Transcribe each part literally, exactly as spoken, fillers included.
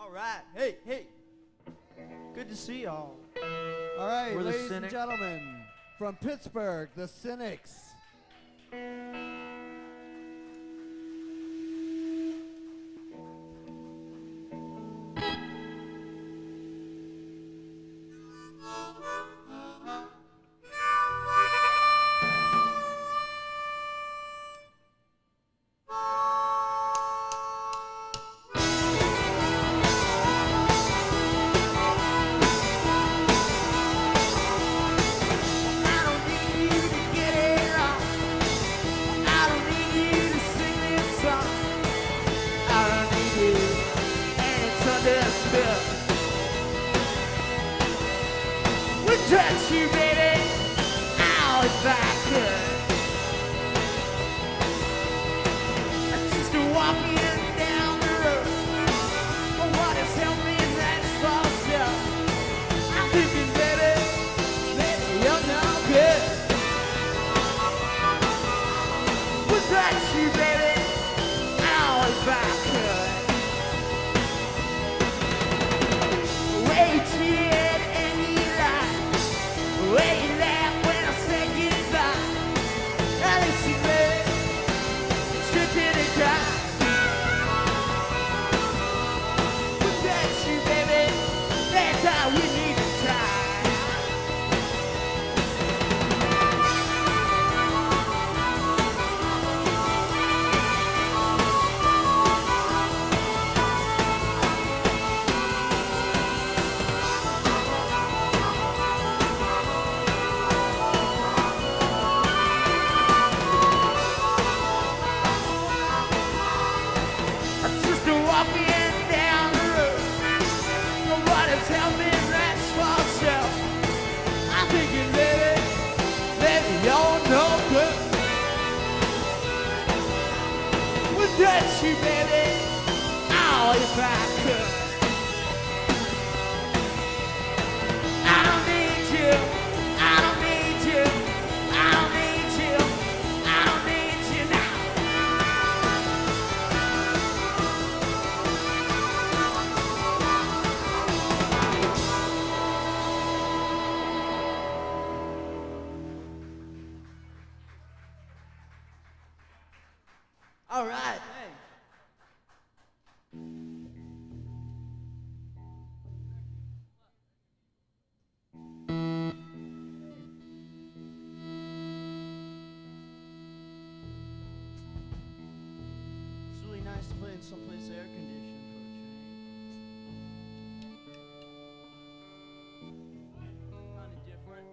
All right. Hey, hey. Good to see y'all. All right, We're the ladies and Cynics. gentlemen, from Pittsburgh, the Cynics. Touch you, baby. Ow, if I could. I'm just walking down the road. But what has helped me in that small stuff? I'm thinking, baby, baby, you're no good. Would touch you, baby. Ow, if I could. Wait, yeah. Where you laugh when I say goodbye. Now listen, baby, stripping and cry. But that's you, baby, that's how we need to try. Touch you, baby, oh, if I could. I don't need you, I don't need you, I don't need you, I don't need you now. All right. It's really nice to play in someplace air conditioned for a change. Kind of different.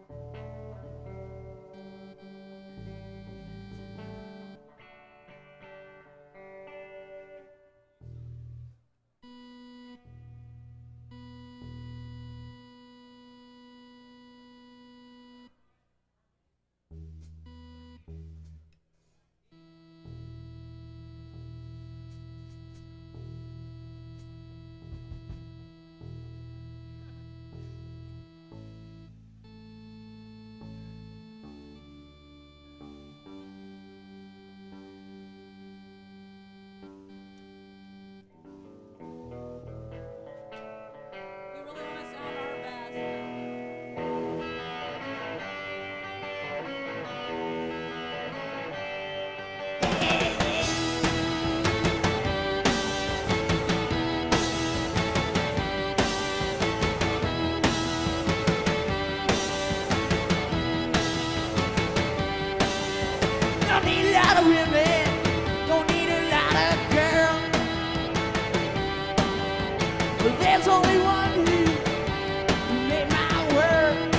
There's only one who, who made my world.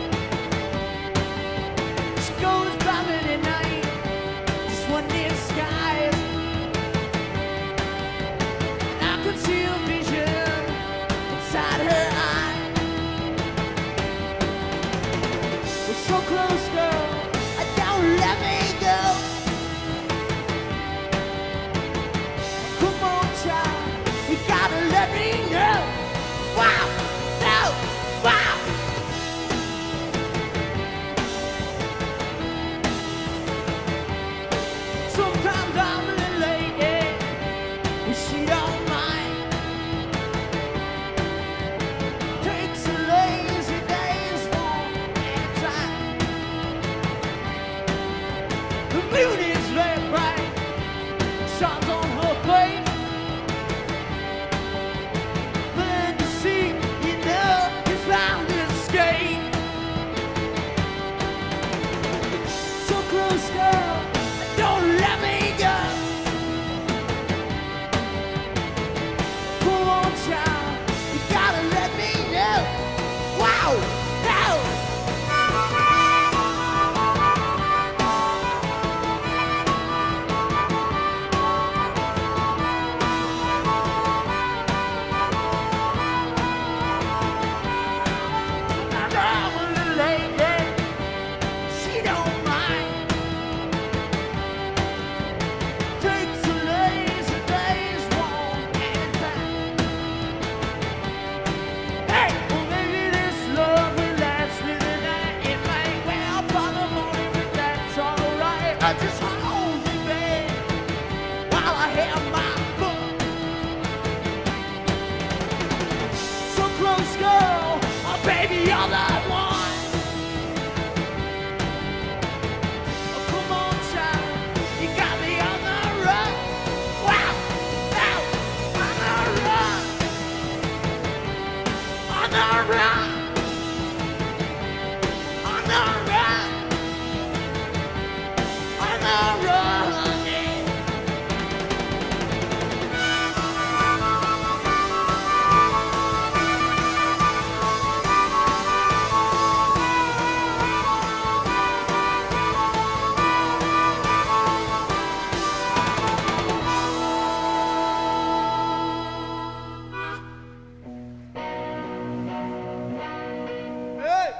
She goes bumping at night, just one near sky. I could see a vision inside her eye. We're so close, girl, don't let me go. Come on, child, you gotta let me know. Wow, no, wow. Sometimes I'm a little late, yeah, but she don't mind. I just hold you back while I have my fun. So close, girl, oh baby, you're the one. Oh, come on, child, you got me on the run. Wow, wow, on the run, on the run, on the run, on the run, yeah. Hey!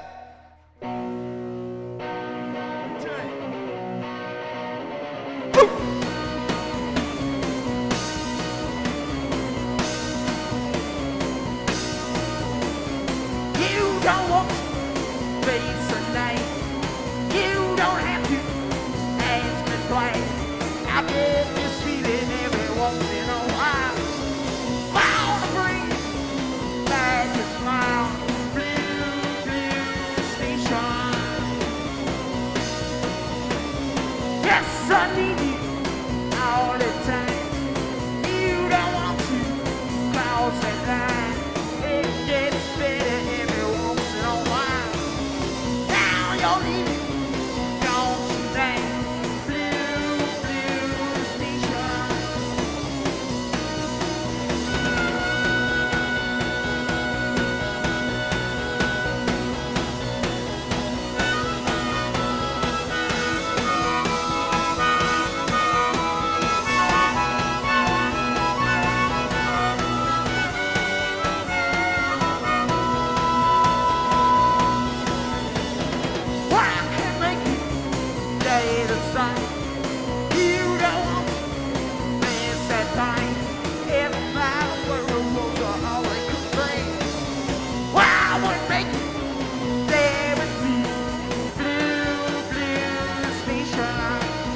You don't want to face the night. You don't have to ask me twice. I get this feeling every once in a while. Wanna bring back your smile. Blue, blue station. Yes, I need you all the time. You don't want to cross that line. It gets better every once in a while. Now you're leaving, gone tonight. Blue, blue station. Why I can't make you stay the same. You don't want to miss that time. If my world was all I could think, why I would make you stay with me. Blue, blue station.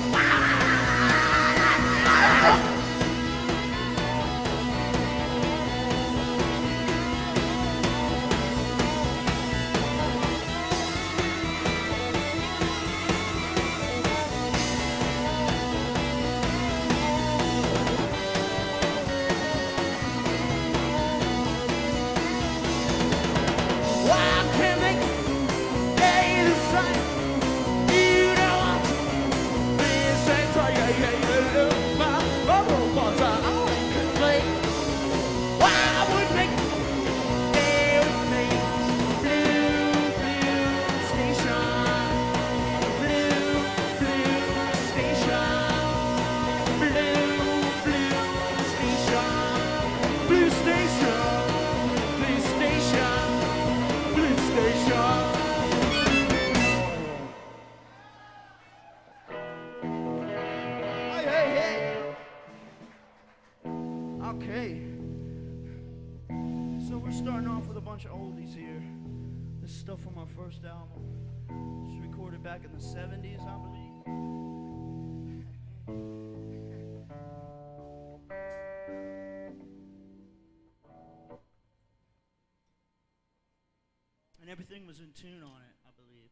Why I can't make you stay the same. You don't want to miss that time. Yeah, yeah, yeah, yeah. My world was all I could think. Why I would make you stay with me. Blue, blue station. Blue, blue station. Blue, blue station. Blue station. Blue station. Blue station. Hey, hey, hey. Okay. So we're starting off with a bunch of oldies here. This is stuff from our first album. It was recorded back in the seventies, I believe. And everything was in tune on it, I believe.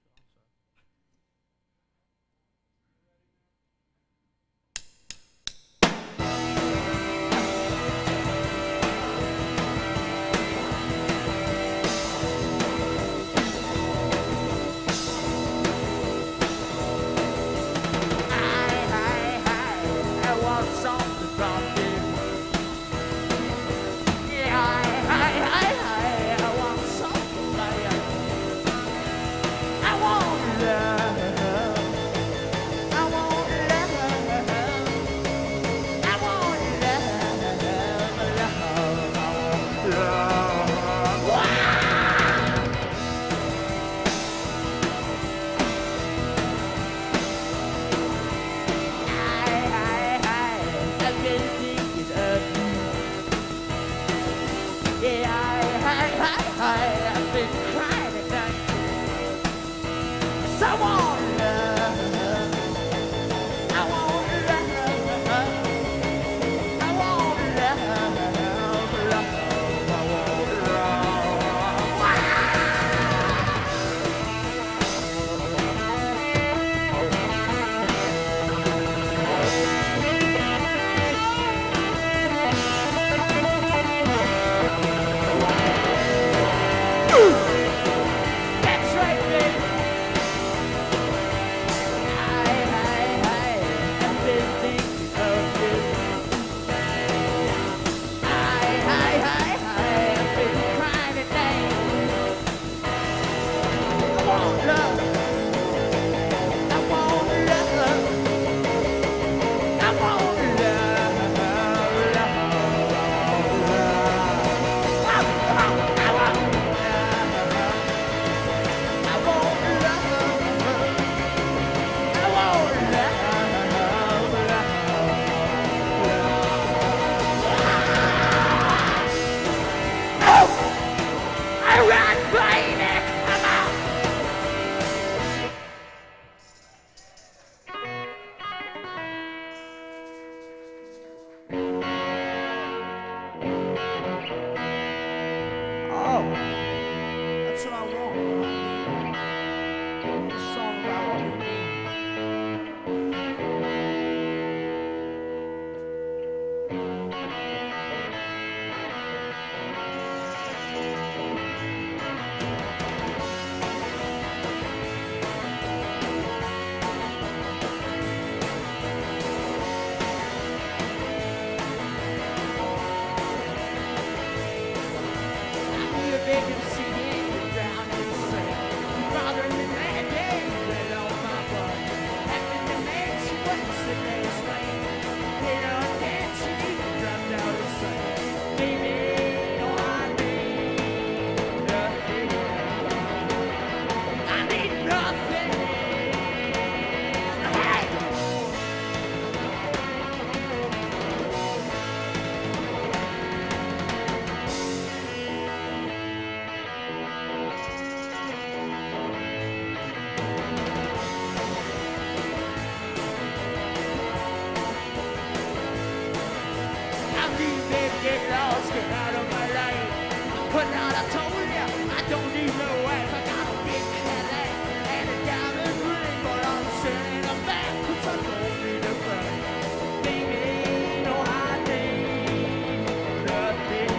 But now I told you I don't need no wife. I got a big Cadillac and a diamond ring, but I'm sending her back 'cause I don't need a friend. Baby, no, I need nothing.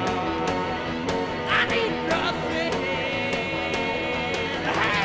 I need nothing. Hey!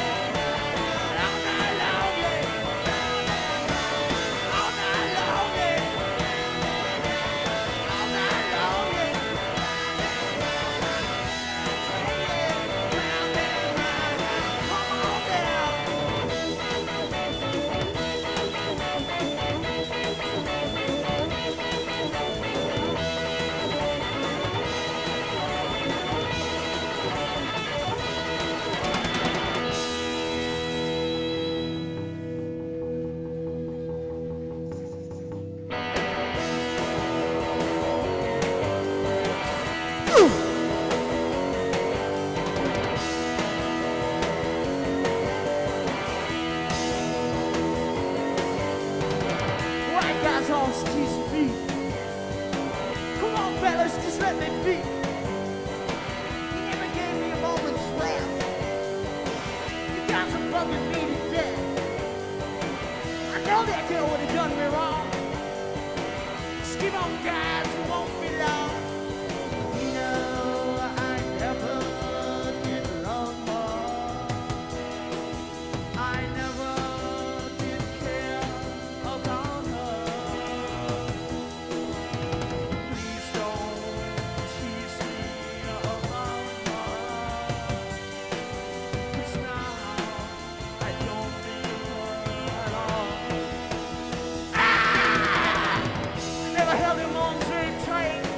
All night long, yeah. toss, tease me. Come on, fellas, just let me be. He never gave me a moment's rest. You guys are bugging me to death. I know that girl would have done me wrong. Just keep on, guys, it won't be long. You know, I never did love her. I never did care about her. Please don't tease me about her. 'Cause now I don't think her at all. Ah! I never held him on very tight.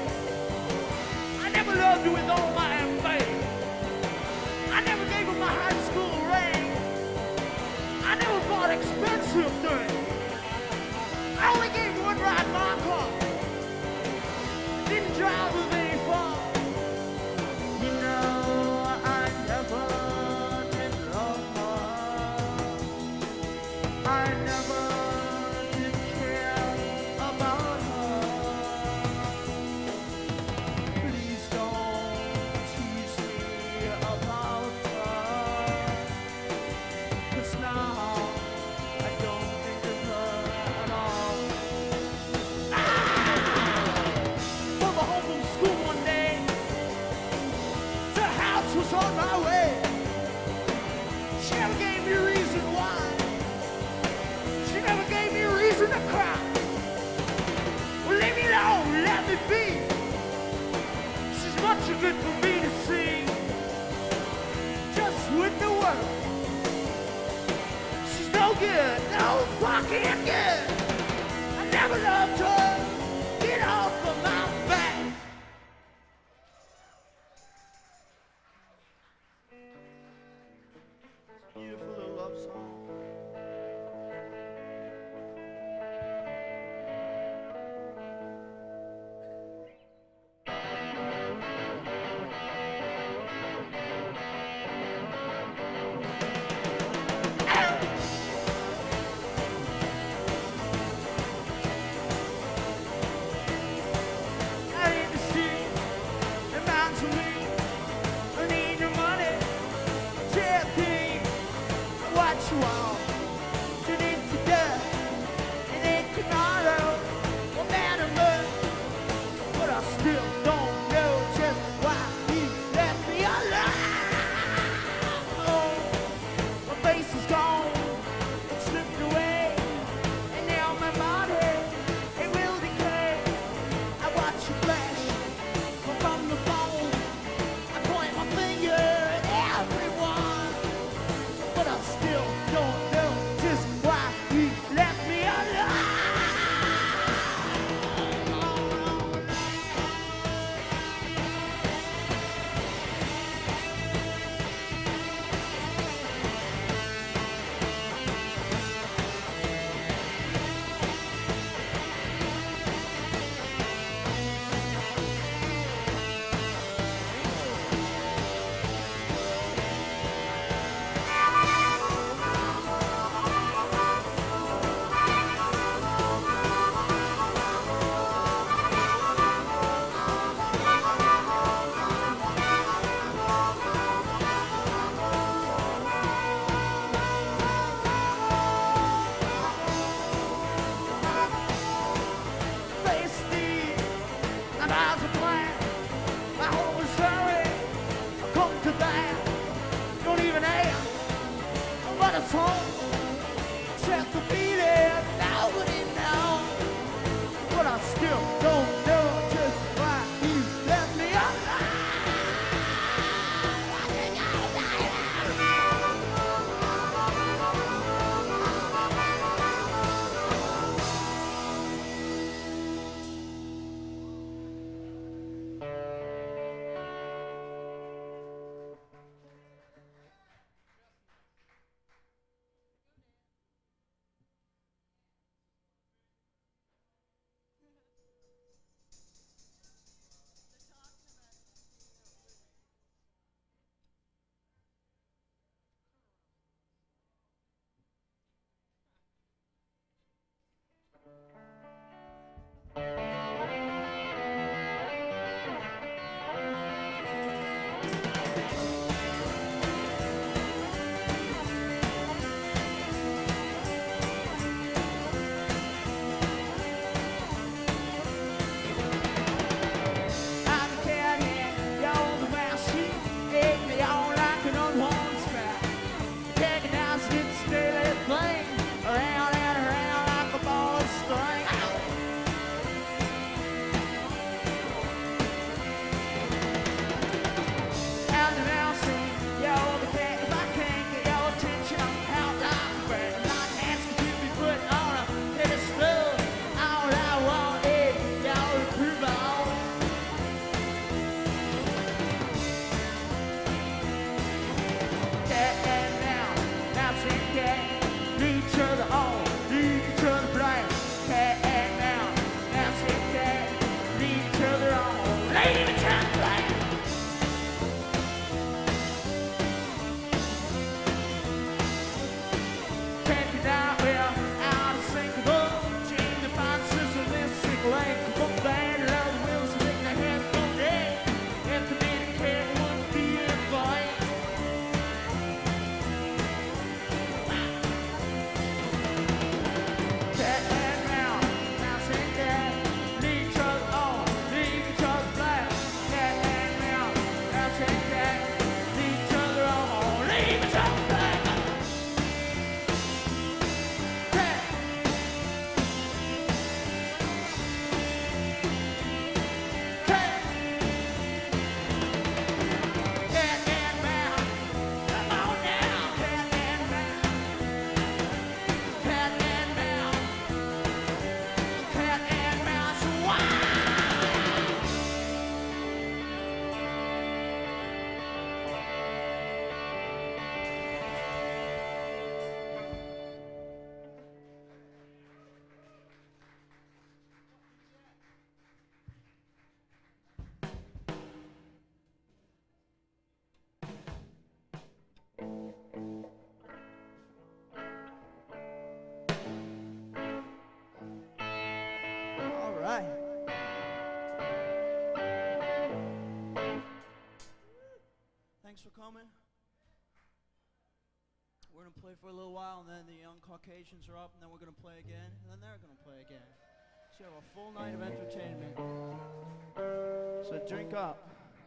to play for a little while, and then the young Caucasians are up, and then we're going to play again, and then they're going to play again. So you have a full night of entertainment. So drink up.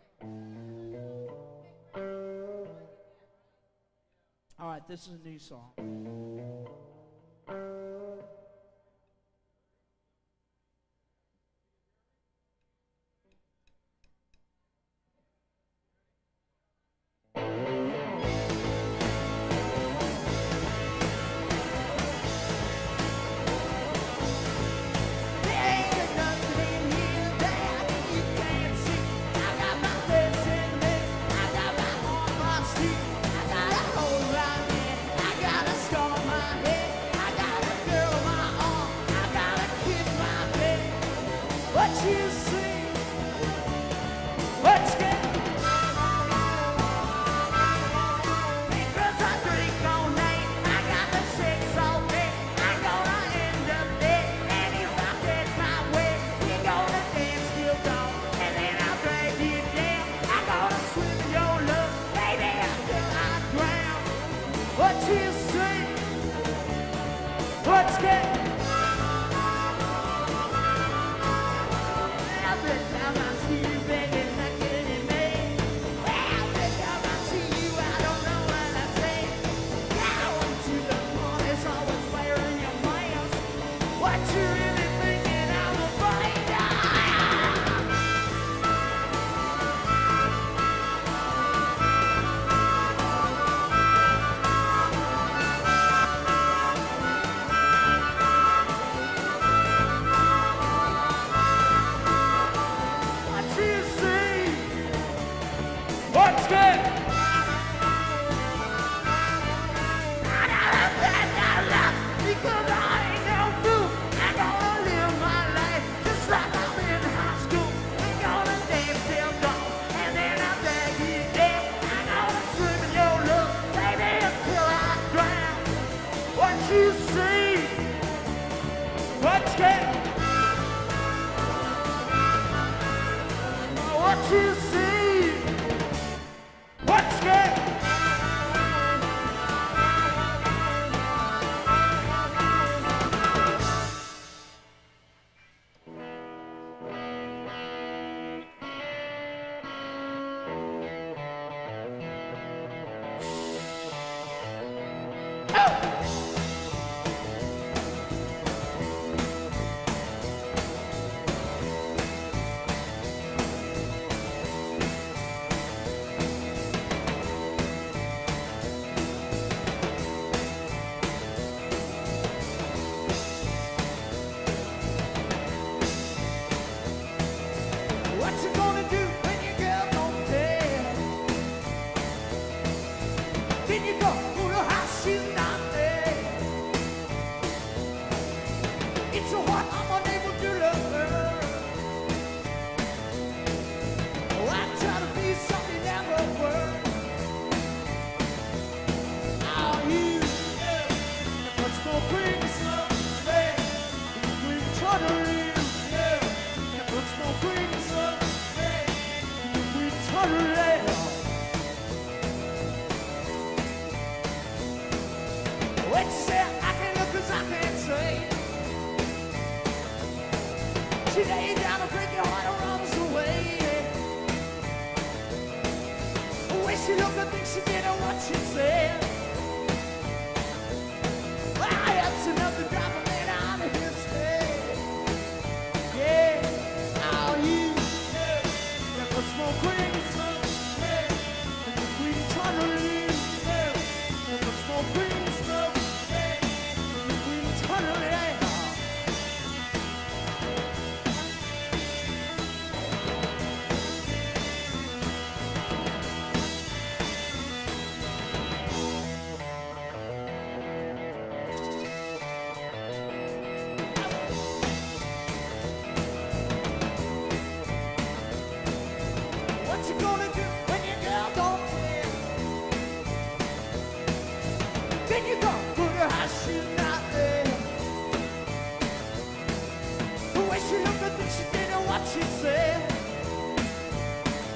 All right, this is a new song.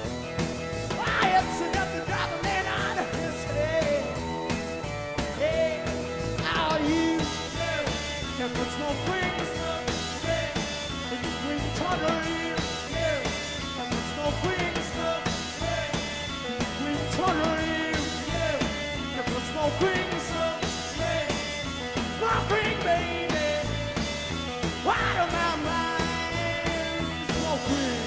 Yeah. smoke rings, and you bring tolerance. And the smoke rings, and you bring tolerance. And the smoke rings, smoke ring, baby. Out of my mind, smoke rings.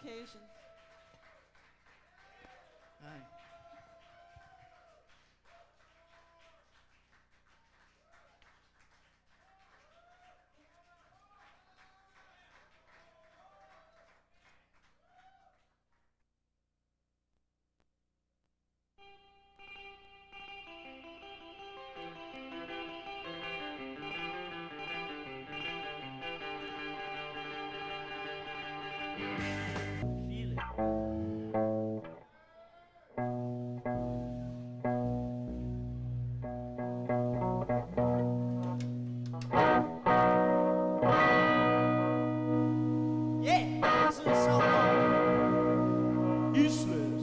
vacation. Hi. Feel it. Yeah, this is a song called Useless.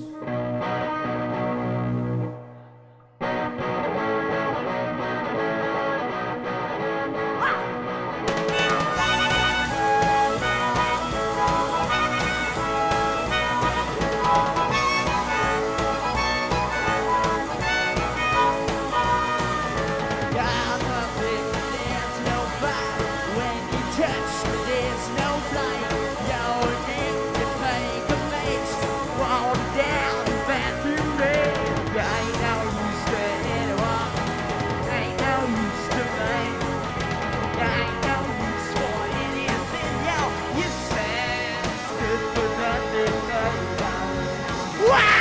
Got nothing, there's no fight. When you touch me, there's no flight. Your name can make a maze. Walk down the bathroom lane. Ain't no use to anyone. Ain't no use to me. Ain't no use for anything. Yo, you stand good for nothing. Wow!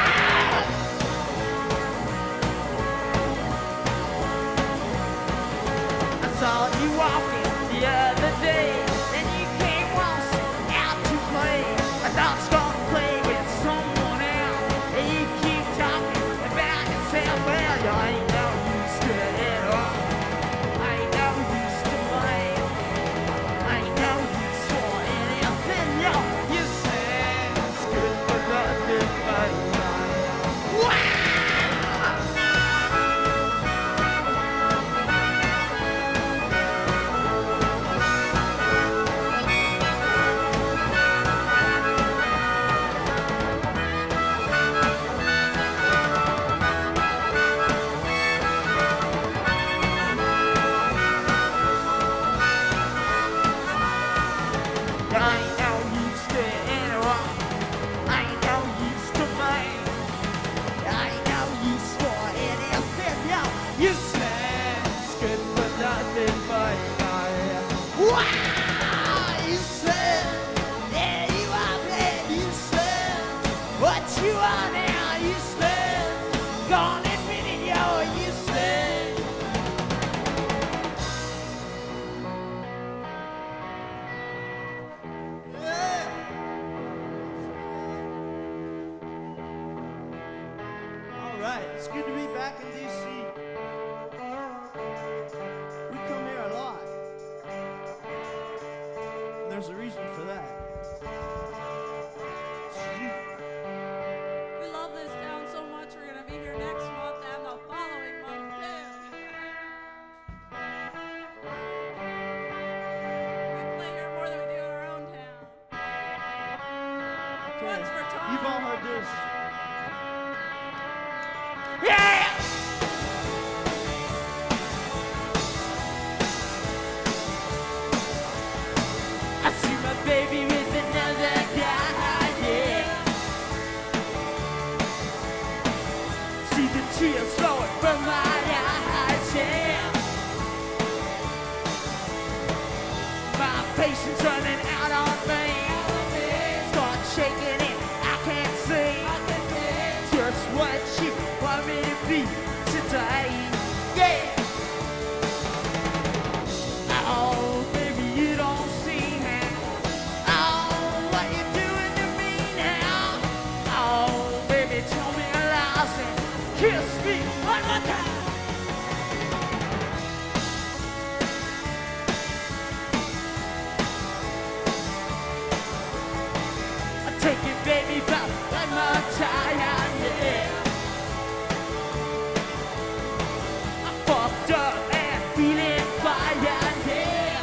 I saw you walking the other day, and you came waltzing out to play. I thought you gonna play with someone else, and you keep talking about yourself. Well, you ain't no use to it all. Ain't no use to blame. Ain't no use for anything. Yo, you say it's good for nothing but wow! Ain't no use to anyone. Ain't no use to me. Ain't no use for anything. Yo, you stand good for nothing but wow! You said, yeah, you are dead. You said, what you are now. You said, gone admit it, yo. You said. All right, it's good to be back in D C. We come here a lot. And there's a reason for that. It's you. We love this town so much. We're gonna be here next month and the following month too. We play here more than we do in our own town. Once for Tom. You've all heard this. Yeah! I see my baby with another guy, yeah. See the tears flowing from my eyes, yeah. My patience running out on me. Start shaking it, I can't see just what you want me to be today, yeah. Oh, baby, you don't see now. Oh, what you doing to me now? Oh, baby, tell me your lies and kiss me one more time. Take it, baby, about one more time, yeah. I'm fucked up and feeling fire, yeah.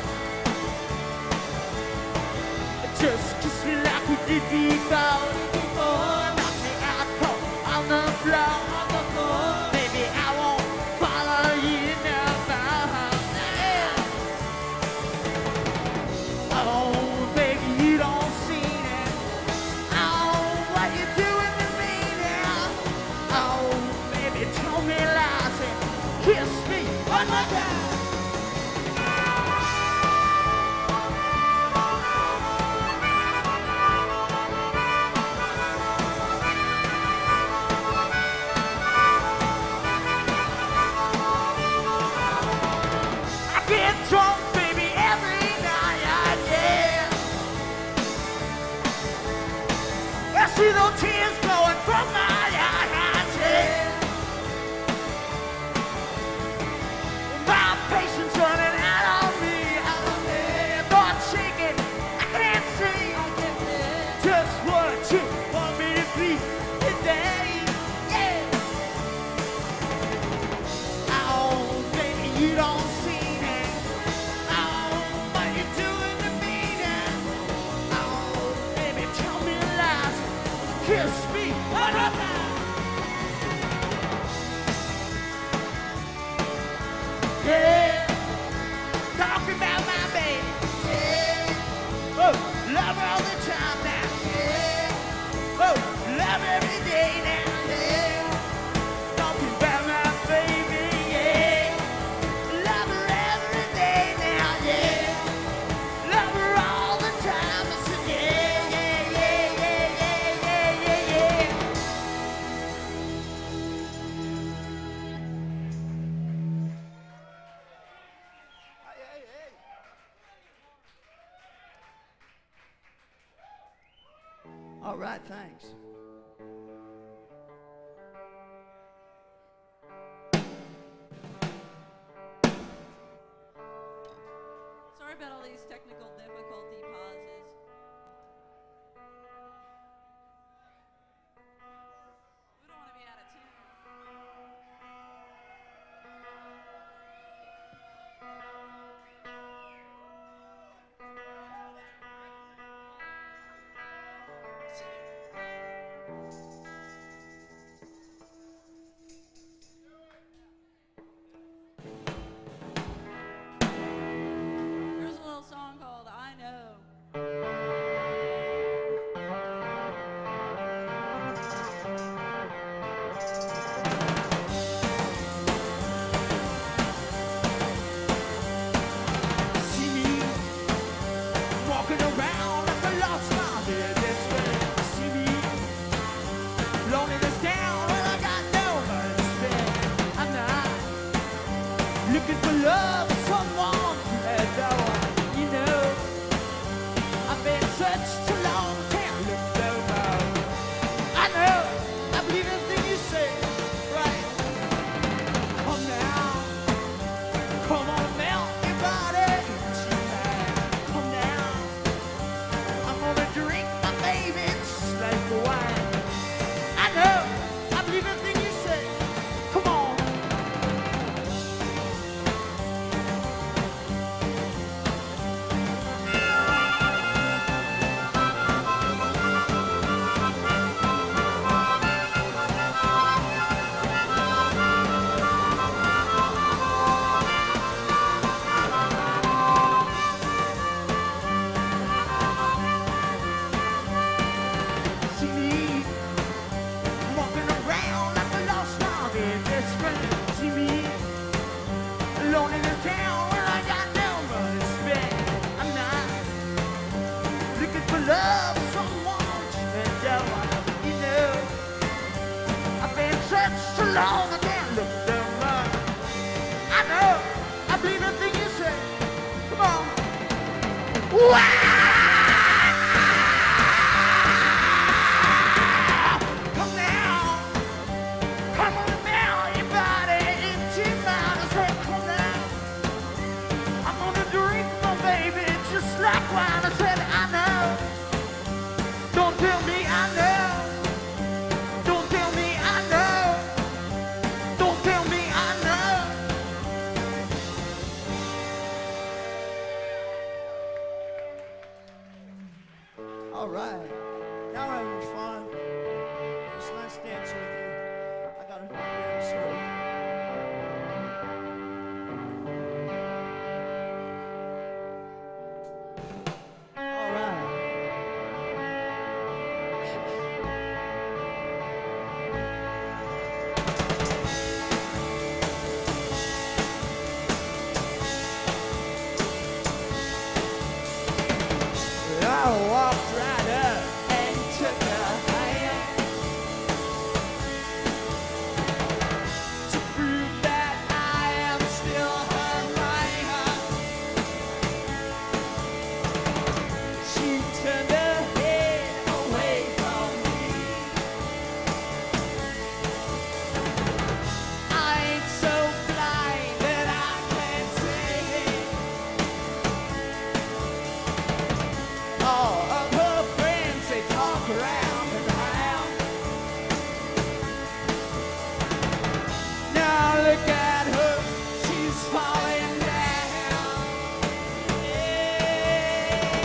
Just kiss me like we did before. Knock me out cold on the floor. Baby, I won't follow you no more. Oh, baby, you don't see it. see those tears flowing from my eyes. Yeah. My patience running out on me. Out on me. Thoughts shaking, I can't see. I can't see just what you want me to be today. Yeah. Oh, baby, you don't see me. Oh, what you doing to me now? Oh, baby, tell me lies. Kiss me one more time. Yeah, talking about my baby. Yeah, oh, love her all the time now. Yeah, oh, love her every day now. Yeah, talking about my baby. Yeah, love her every day now. Yeah, love her all the time. I said yeah, yeah, yeah, yeah, yeah, yeah, yeah, yeah. All right, thanks. Sorry about all these technical difficulty pauses. We don't want to be out of tune. There's a little song called I Know. See me walking around like a lost child. Yeah, that's right. See me loneliness down when I got nowhere to spend. I'm not looking for love with someone that I want. You know, I've been such too long, can't look no more. I know, I believe everything you say, right? Come now. Come on, melt your body tonight. Come down. I'm gonna drink my baby just like wine. I know, I believe everything you say. Come on. See me walking around like a lost dog in this friend. See me alone in this town where I got no money to spend. I'm not looking for love, someone and I want. You know, I've been such so long I can't look no more. I know, I believe everything you say. Come on. Wow! Come now, come on now, your body into mine. I said, come now, I'm gonna drink my baby just like wine. I said, I know, don't tell me I know, don't tell me I know, don't tell me I know. All right. Now we're having fun. It's nice dancing with you. I got a damn story. All right. I walked right up and took a hand to prove that I am still her man. She turned her head away from me. around and around. Now look at her, she's falling down. Yeah.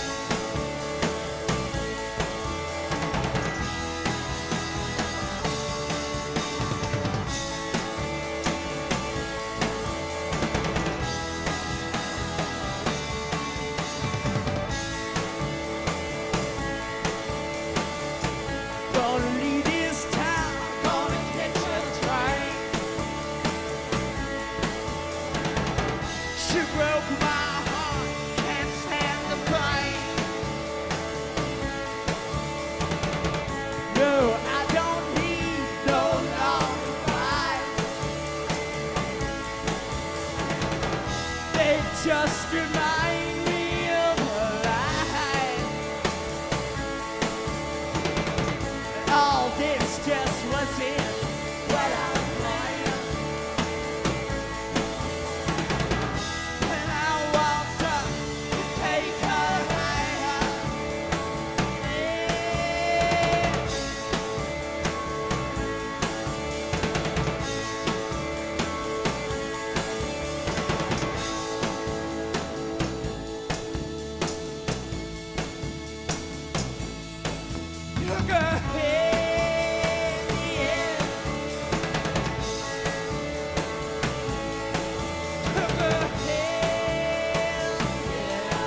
Gonna leave this town, gonna catch a train. She broke my heart, can't stand the pain. No, I don't need no long goodbyes. They just remind me of her life. All this just wasn't what I planned. And I walked up to take her hand. Took her hand, yeah. Took her hand, yeah.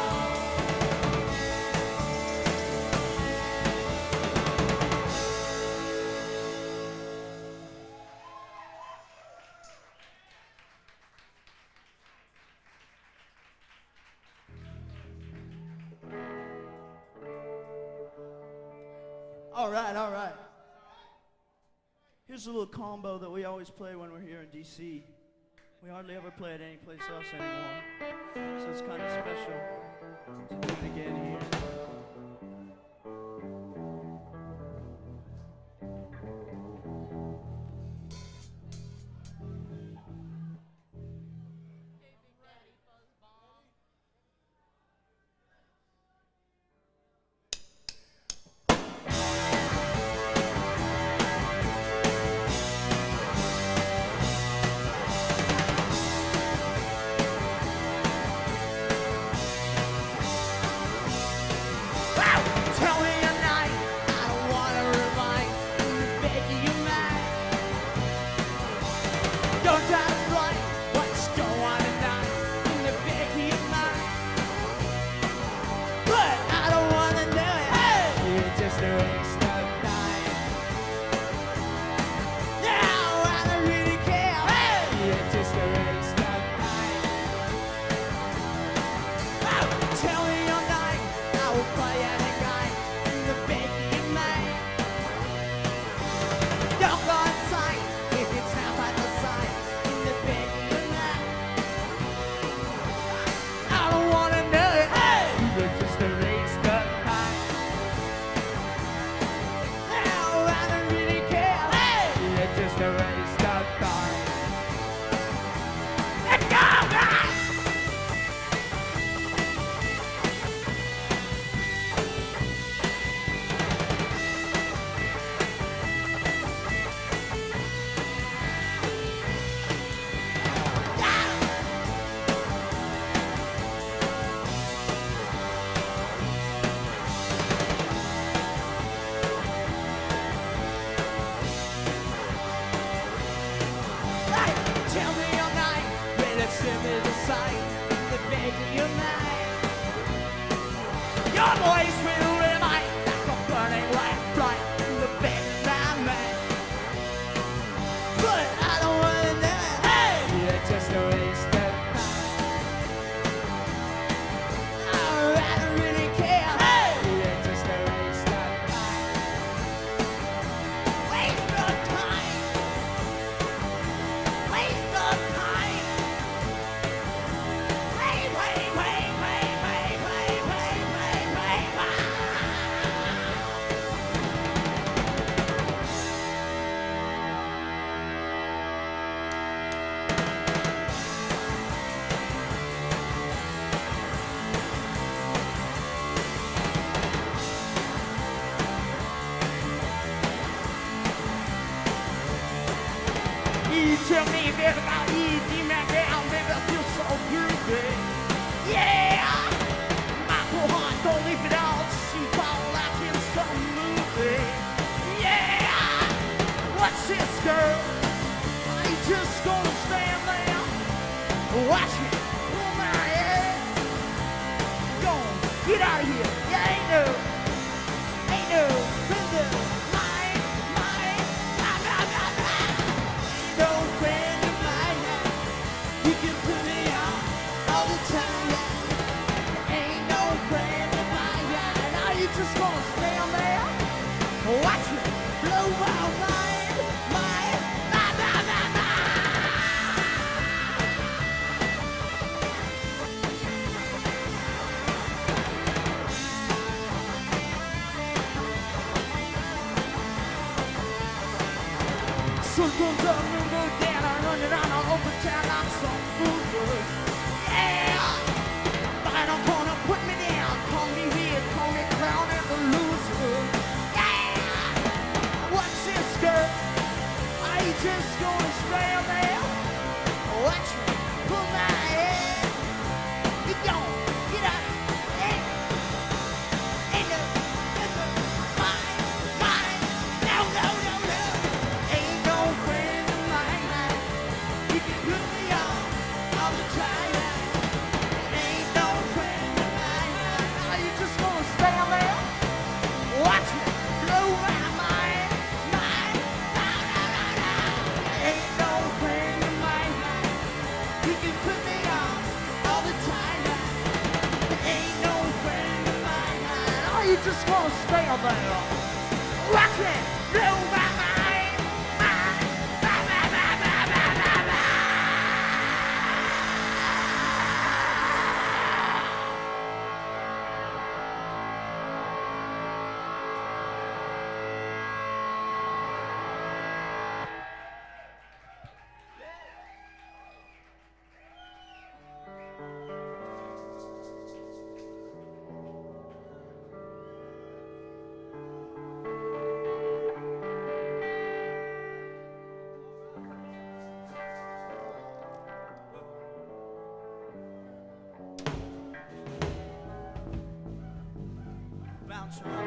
All right, all right. Here's a little combo that we always play when we're here in D C. We hardly ever play it anyplace else anymore. So it's kind of special to do it again here. Tell me a night, I don't wanna remind you, Becky, you're mine. Don't try to fly, what you don't wanna die, the Becky, you're mine. But I don't wanna know it, hey! You're just a waste of time. Now I don't really care, hey! You're just a waste of time. Oh, tell me your night, I will play any guy. The Becky in mine. Don't go inside if it's not by the side. The Becky in mine. I don't wanna know it. Hey, you're just a waste of time. you tell me a bit about you, Steve Magee, I'll never feel so groovy. Yeah, my poor heart don't leave it all, she fall like in some movie. Yeah, what's this, girl? Are you just gonna stand there? Watch me pull my head. Go on, get out of here. You ain't no, ain't no friend of mine, mine, mine, mine, mine, mine. Ain't no friend of mine. You can put me on all the time. Ain't no friend of mine. Are you just gonna stand there? Watch me blow my mind, mind, mind, mind, mind, mind. Sun comes up and goes down, I run it on all over town like some fool. Yeah, but I'm gonna put me down, call me weird, call me clown and the loser. Yeah, what's this, girl? Are you just gonna stand there? Watch me pull my head. You don't get out. Ain't, ain't no, ain't no, mine, mine. No, no, no, no. Ain't no friend of mine. You can put me on all the time. Ain't no friend of mine. Are you just gonna stand there? Watch me blow my mind, mind. No, no, no, no. Ain't no friend of mine. You can put me on all the time. Ain't no friend of mine. Are you just gonna stand there? Watch me blow my mind, mind. Ba, ba, ba, ba, ba, ba, ba. Bounce around.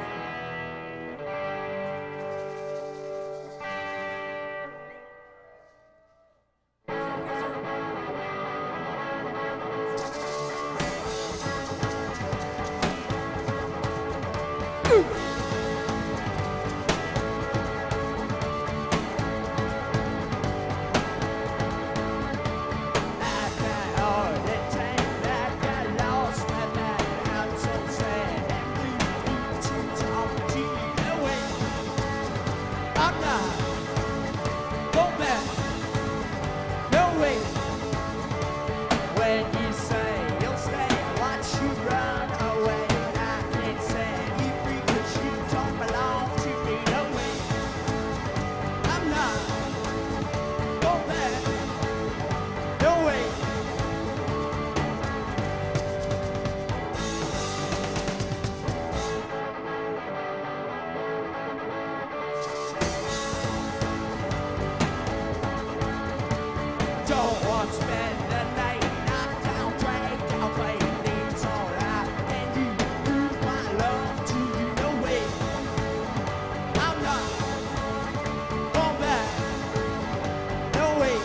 Don't want to spend the night knocked down, dragged down, playing things all right. And you prove my love to you, no way. I'm not going back, no way.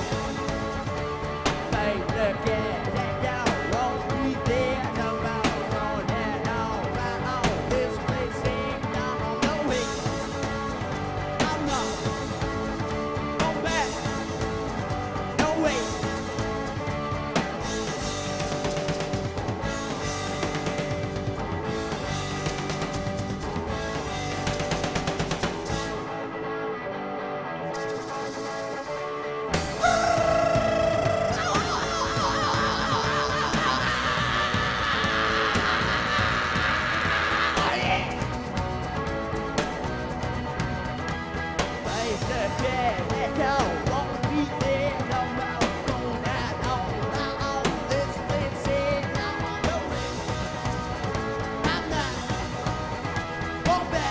Babe, look at that, y'all won't be there no more. On and on, right on, this place ain't gone, no way. I'm not going back, no way.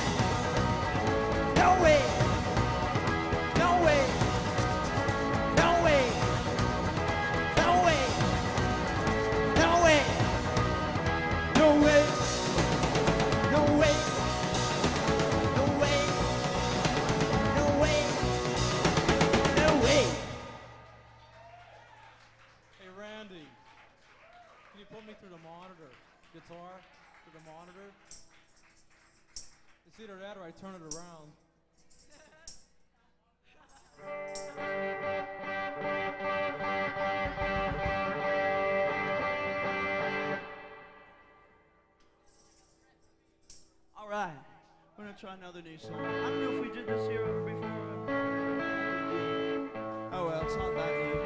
No guitar to the monitor. It's either that or I turn it around. All right, we're gonna try another new song. I don't know if we did this here ever before. Oh well, it's not that new.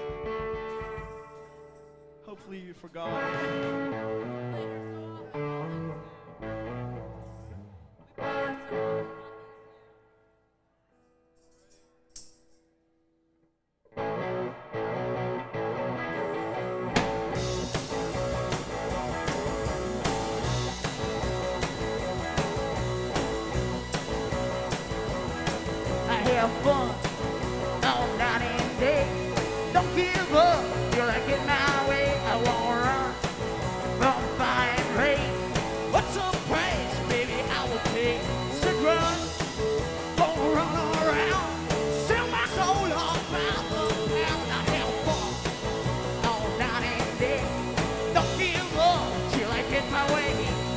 Hopefully you forgot. Have fun all night and day. Don't give up till I get my way. I won't run from fire and rain. What's the price, baby? I will pay. So run, won't run around. Sell my soul off by the pound. I have fun all night and day. Don't give up till I get my way.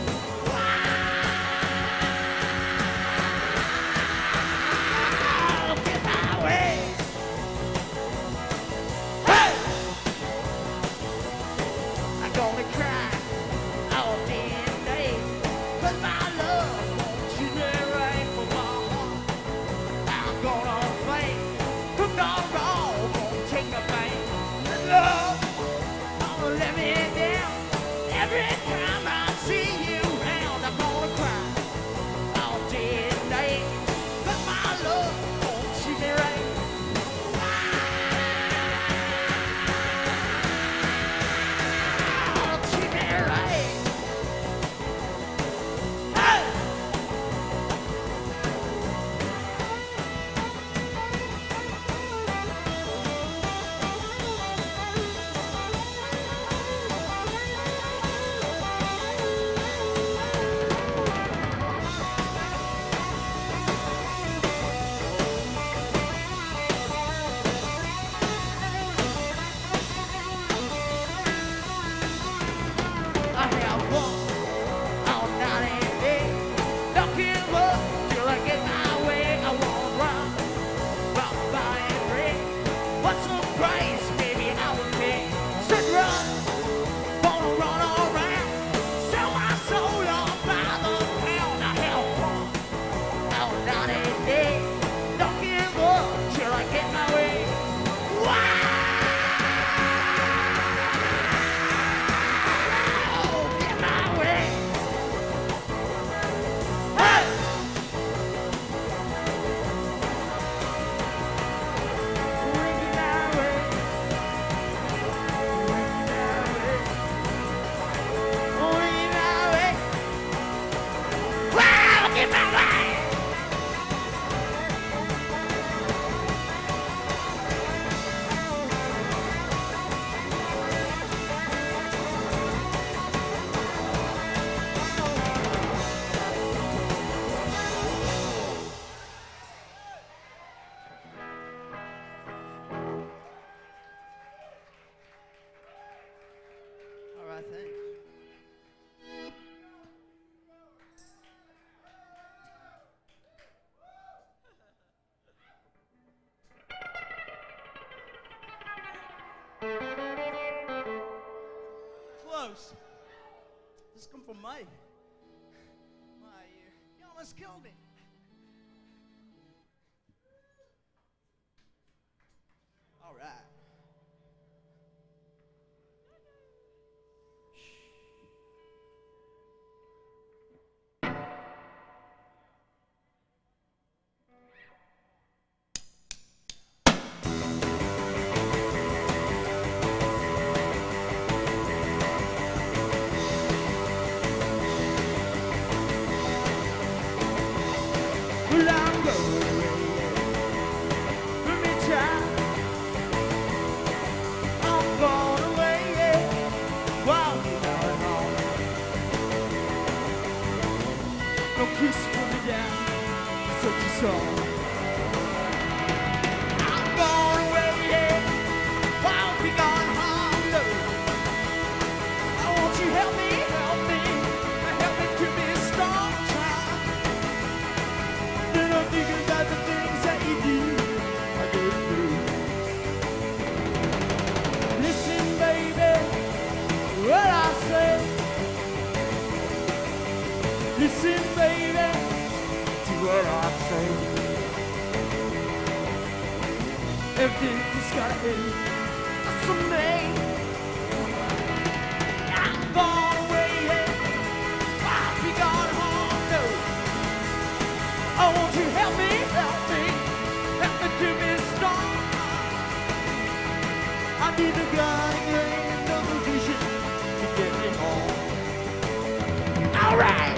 Close. This come from Mike. My, uh, you almost killed me. All right. Help me, help me. Everything's gotta end someday. I'm gone away, yeah. I'll be gone home, no. Oh, won't you help me, help me, help me to be strong. I need a guiding hand of a vision to get me home. All right.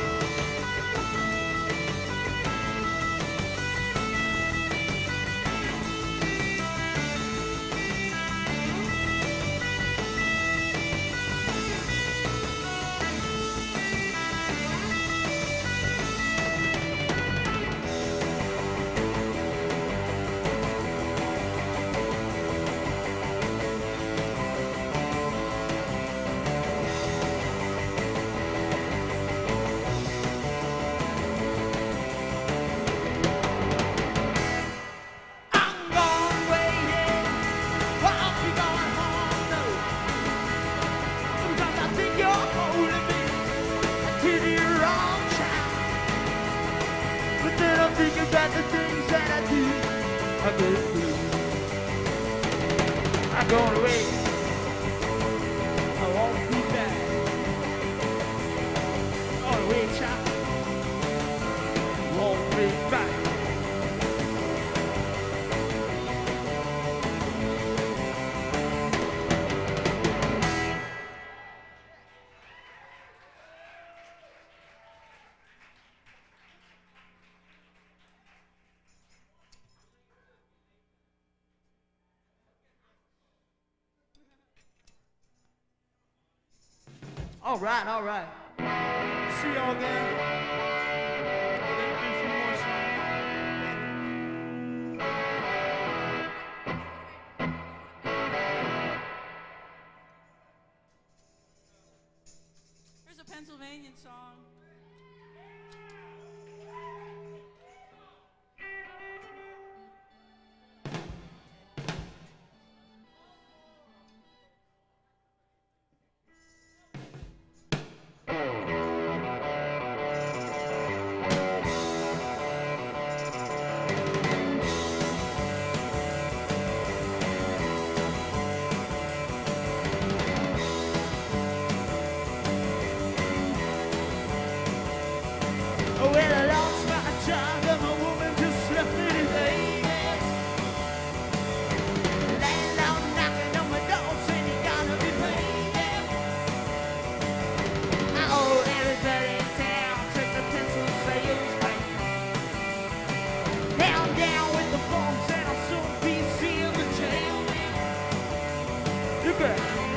About the things that I do, I go through. I'm going away. I won't be back. On the way, child. Won't be back. All right, all right. See y'all again. We're gonna do a few more songs. Here's a Pennsylvania song. Well, I lost my child and my woman just left me today. Landlord knocking on my door saying you gotta be paid. I owe everybody in town, took the pencil sales bank. Now I'm down with the bumps and I'll soon be seeing the jail. Look at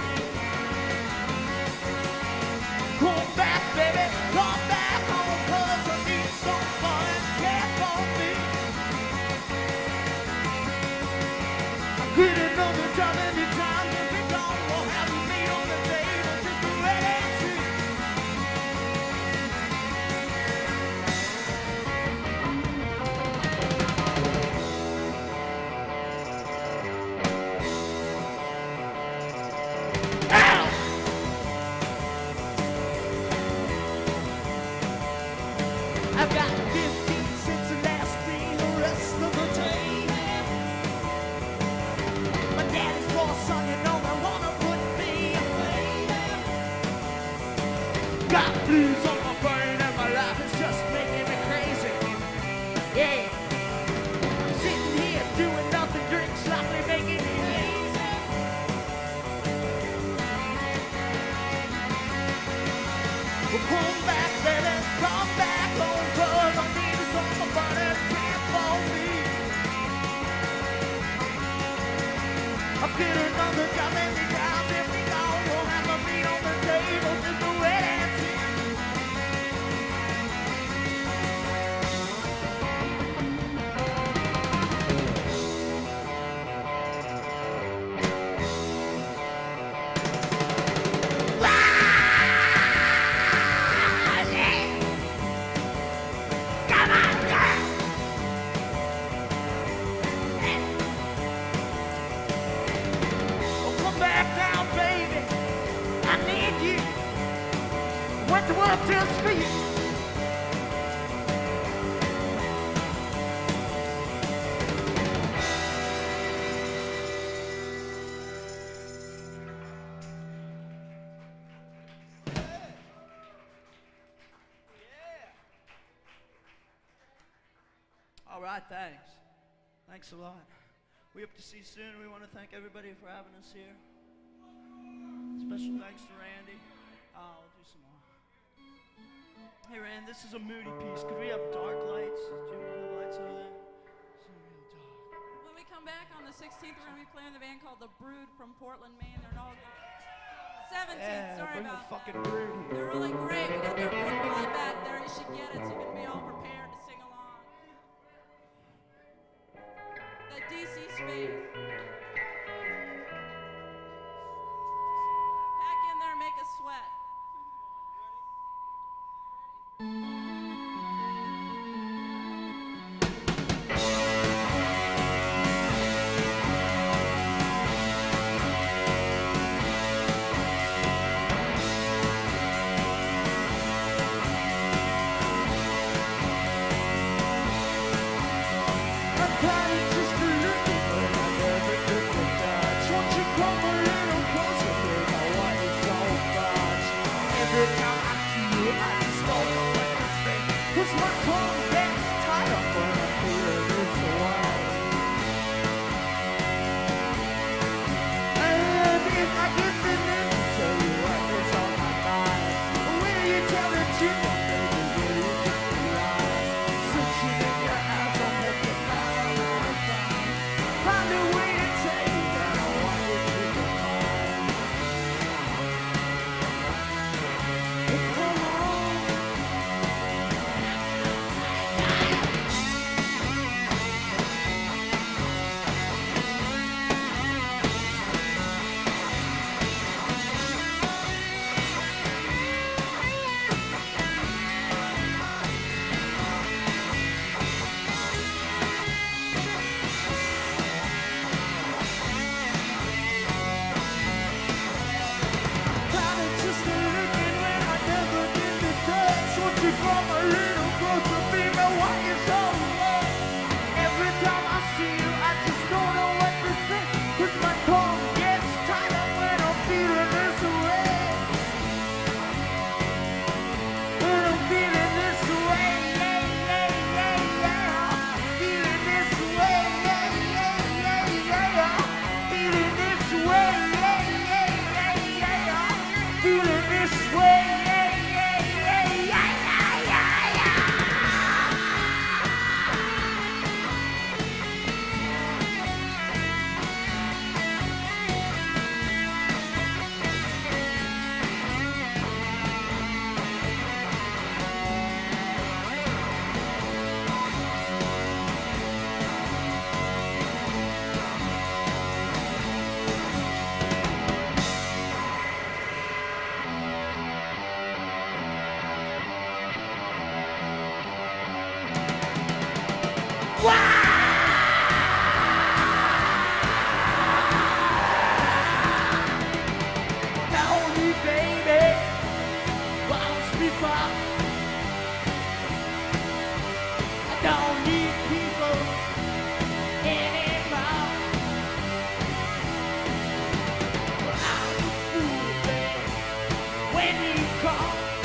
come back, baby, come back home, 'cause I need someone to care for me. I could have done the job anytime, if it gone, we'll have a meat on the table, just the way they see. Ow! I've got fifteen cents to last me the rest of the day. My daddy's poor son, you know they wanna put me away. Got blues on my brain and my life is just making me crazy. Yeah, I'm sitting here doing nothing, drink sloppy, making me lazy. Well, come back, baby, come back home, 'cause I need somebody to care for me. I'll get another job anytime, if we gone, we'll have a meat on the table, just the way that's it. All right, thanks. Thanks a lot. We hope to see you soon. We want to thank everybody for having us here. Special thanks to Randy. Uh, I'll do some more. Hey, Randy, this is a moody piece. Could we have dark lights? Do you have lights over there? It's real dark. When we come back on the sixteenth, we're going to be playing the band called The Brood from Portland, Maine. They're all good. seventeenth, Yeah, sorry bring about the fucking that. brood here. They're really great. We got their football back there. You should get it so you can be all prepared to sing along. The D C space. Pack in there, make us sweat.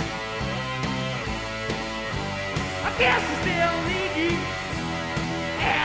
Guess I still need you.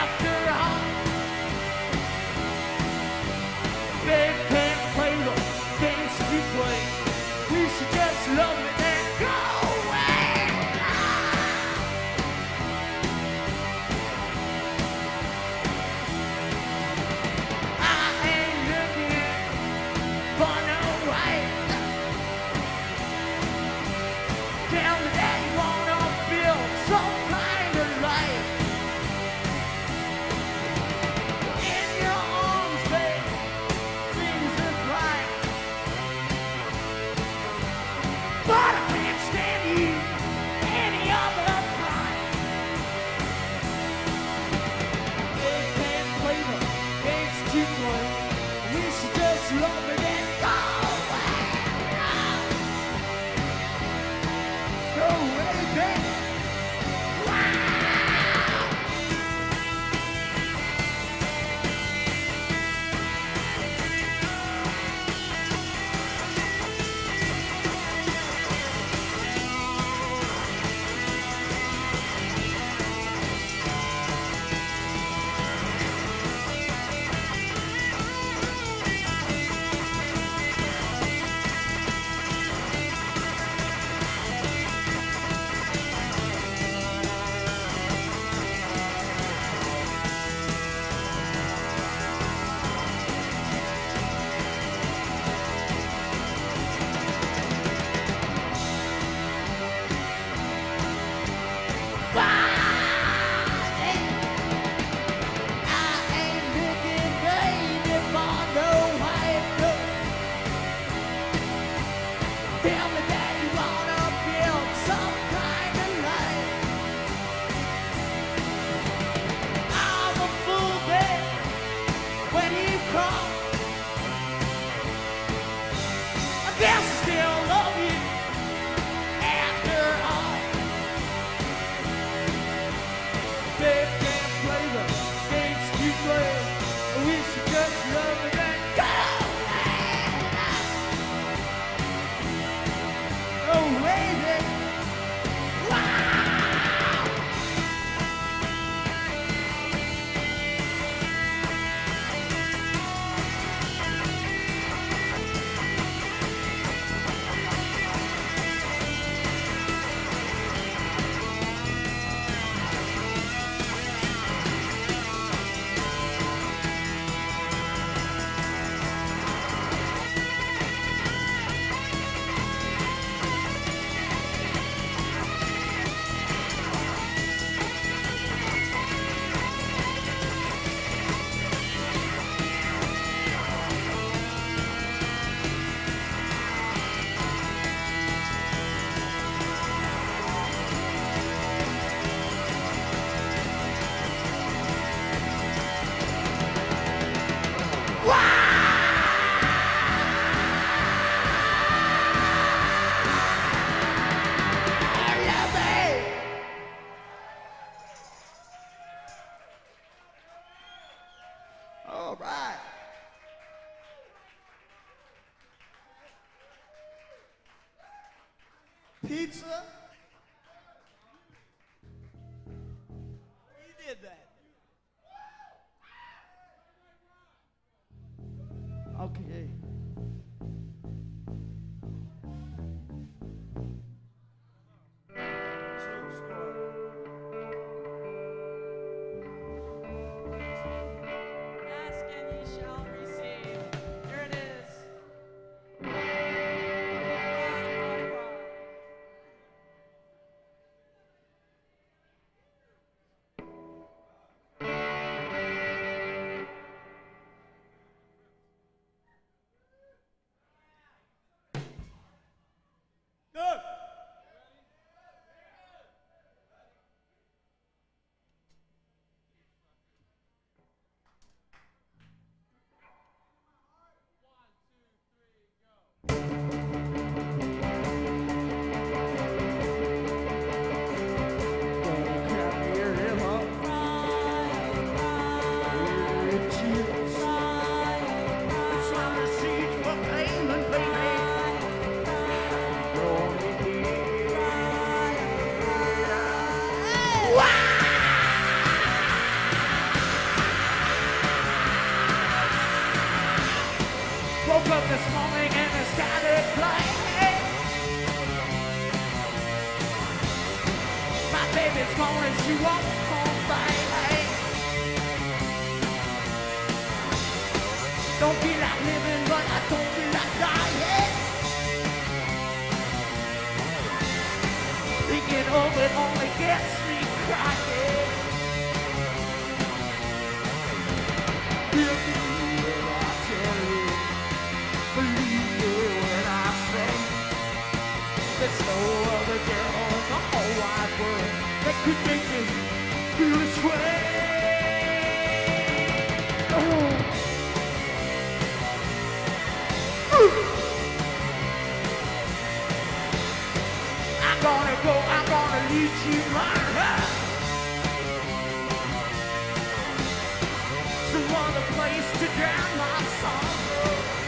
Babe can't play the games you play. We should just love it and go away then. Wow! All right. Pizza? You did that. Okay. Ask and ye shall receive. Here it is. Cry, cry, cry. Good. Woke up this morning and it started playing. My baby's gone and she won't come back. Don't feel like living, but I don't feel like dying. Thinking of it only gets me crying. Hear me when I tell you, believe me when I say, there's no other girl in the whole wide world that could make me feel this way. Oh. I'm gonna go, I'm gonna lead you my heart. Some other place to drown my sorrow.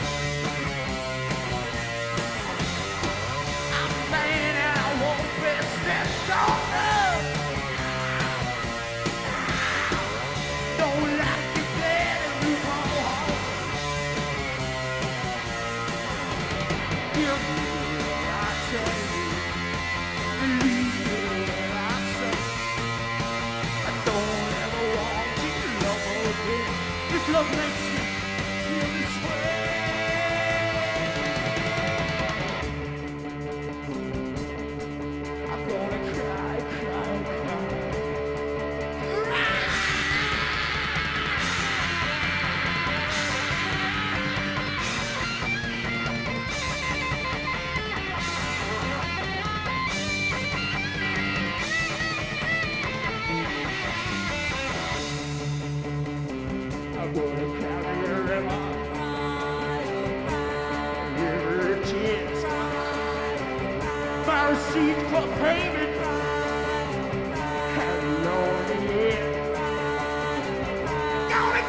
I'm a man and I won't be stepped on. Don't like you better move on home. Hear me when I tell you, believe me when I say, I don't ever want to love again. If love makes me feel this way. I'm gonna cry, cry, cry. I'm gonna cry.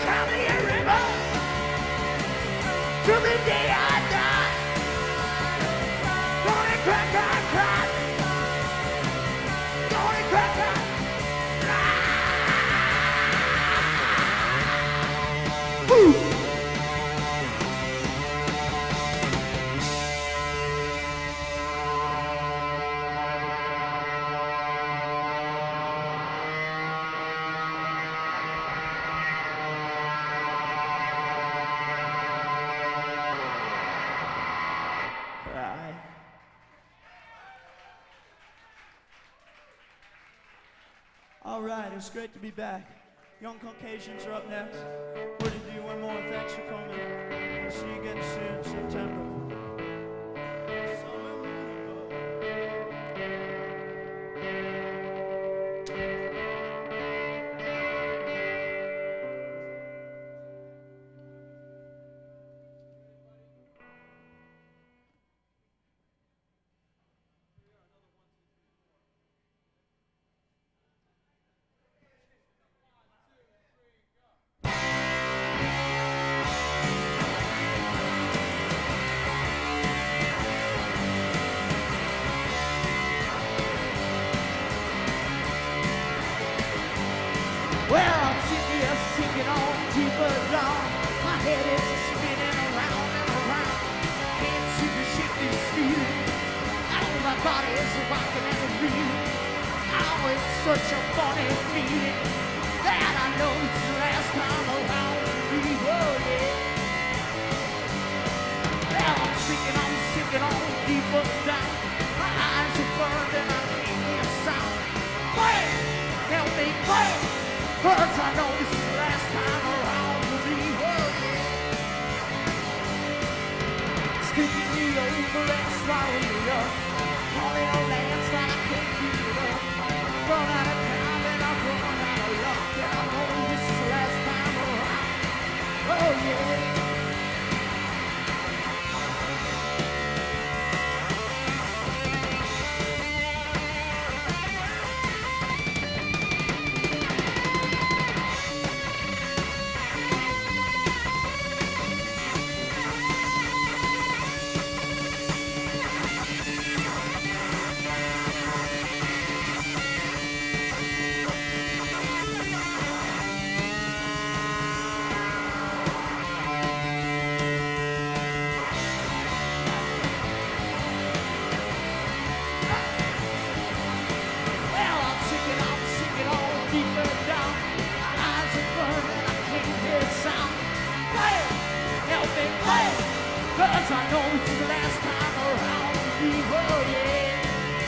down the river till the day I die. Gonna crack, crack, crack. Gonna crack, crack, crack. Woo! All right, it's great to be back. Young Caucasians are up next. We're going to do one more. Thanks for coming. We'll see you again soon, September. Well, I'm sitting here sinking on deeper down. My head is spinning around and around. Can't seem to shake this feeling. I know my body is rocking and reeling. Oh, it's such a funny feeling that I know it's the last time around for me. Oh, yeah. Well, I'm sinking, I'm sinking on deeper down. My eyes are burned and I can't hear a sound. Bam! Help me, bam! Cause I know this is the last time around for me, oh yeah. Sticking me over and swallowing me up. Calling a landslide, I can't keep it up. Run out of time and I've run out of luck. And I know this is the last time around, oh yeah. Cause I know it's the last time around for me, oh yeah.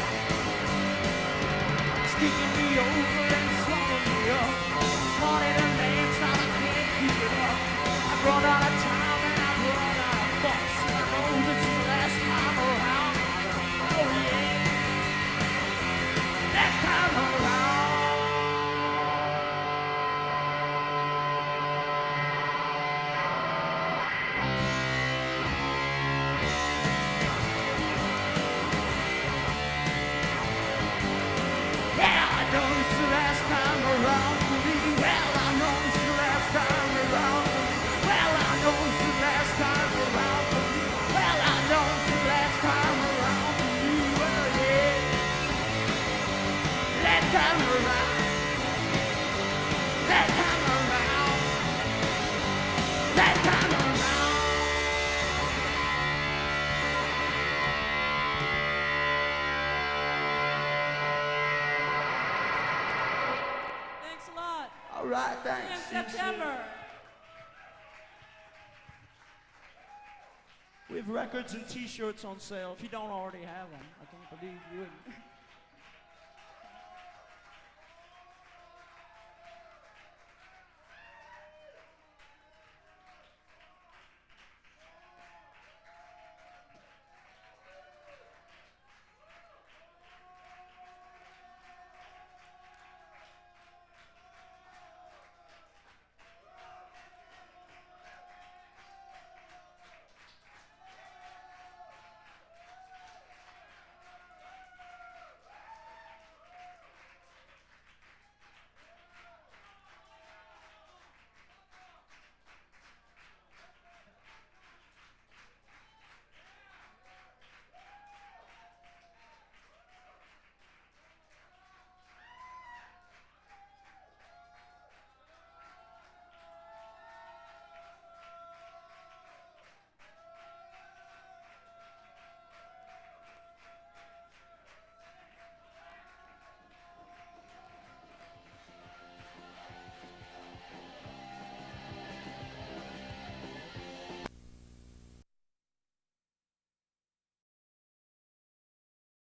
Sticking me over and swallowing me up. Wanted a landslide, I can't keep it up. I've run out of time and I've run out of bucks. And I know this is the last time around, oh yeah. Last time around. All right, thanks. In September. We have records and t-shirts on sale if you don't already have them. I can't believe you wouldn't.